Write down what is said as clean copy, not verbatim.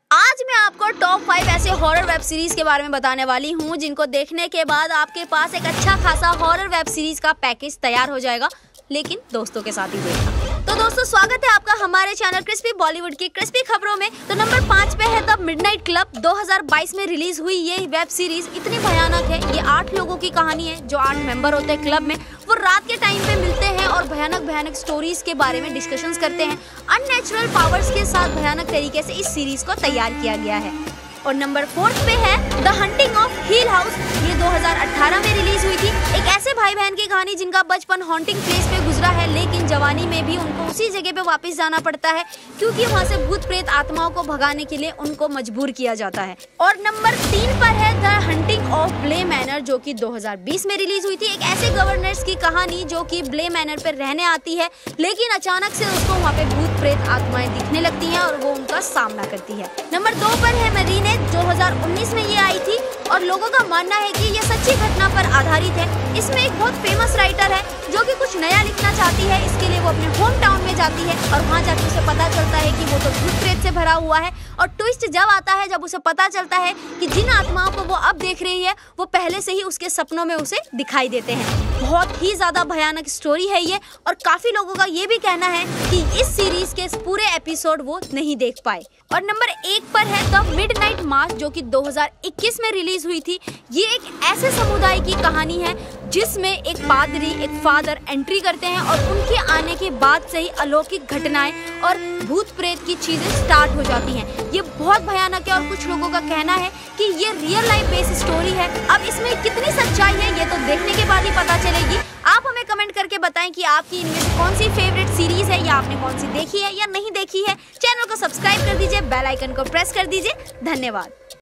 आज मैं आपको टॉप 5 ऐसे हॉरर वेब सीरीज के बारे में बताने वाली हूँ जिनको देखने के बाद आपके पास एक अच्छा खासा हॉरर वेब सीरीज का पैकेज तैयार हो जाएगा, लेकिन दोस्तों के साथ ही देखना। तो दोस्तों स्वागत है आपका हमारे चैनल क्रिस्पी बॉलीवुड की क्रिस्पी खबरों में। तो नंबर 5 पे है द मिडनाइट क्लब। 2022 में रिलीज हुई ये वेब सीरीज इतनी भयानक है। ये 8 लोगों की कहानी है जो 8 मेंबर होते हैं क्लब में। वो रात के टाइम पे मिलते हैं और भयानक स्टोरीज के बारे में डिस्कशंस करते हैं। अननेचुरल पावर्स के साथ भयानक तरीके से इस सीरीज को तैयार किया गया है। और नंबर 4 पे है the haunting of Hill House. ये 2018 में रिलीज हुई थी। एक ऐसे भाई बहन की कहानी जिनका बचपन हॉन्टिंग प्लेस पे गुजरा है, लेकिन जवानी में भी उनको उसी जगह पे वापस जाना पड़ता है क्योंकि वहाँ से भूत प्रेत आत्माओं को भगाने के लिए उनको मजबूर किया जाता है। और नंबर 3 पर है the haunting of Bly Manor, जो कि 2020 में रिलीज हुई थी। एक ऐसे गवर्नर्स की कहानी जो कि ब्ले मैनर पर रहने आती है, लेकिन अचानक से उसको वहाँ पे भूत प्रेत आत्माएं दिखने लगती हैं और वो उनका सामना करती है। नंबर 2 पर है मरीने। 2019 में ये आई थी और लोगों का मानना है कि ये सच्ची घटना पर आधारित है। इसमें एक बहुत फेमस राइटर है जो कि कुछ नया लिखना चाहती है। इसके लिए वो अपने होम टाउन में जाती है और वहाँ जाकर उसे पता चलता है कि वो तो भूत प्रेत से भरा हुआ है। और ट्विस्ट जब आता है जब उसे पता चलता है कि जिन आत्माओं को वो अब देख रही है वो पहले से ही उसके सपनों में उसे दिखाई देते हैं। बहुत ही ज्यादा भयानक स्टोरी है ये और काफी लोगों का ये भी कहना है कि इस सीरीज के पूरे एपिसोड वो नहीं देख पाए। और नंबर 1 पर है द मिडनाइट मास, जो कि 2021 में रिलीज हुई थी। ये एक ऐसे समुदाय की कहानी है जिसमें एक पादरी, एक फादर एंट्री करते हैं और उनके आने के बाद से ही अलौकिक घटनाएं और भूत प्रेत की चीजें स्टार्ट हो जाती हैं। ये बहुत भयानक है और कुछ लोगों का कहना है कि ये रियल लाइफ बेस्ड स्टोरी है। अब इसमें कितनी सच्चाई है ये तो देखने के बाद ही पता चलेगी। आप हमें कमेंट करके बताएं कि आपकी इनमें से कौन सी फेवरेट सीरीज है या आपने कौन सी देखी है या नहीं देखी है। चैनल को सब्सक्राइब कर दीजिए, बेल आइकन को प्रेस कर दीजिए। धन्यवाद।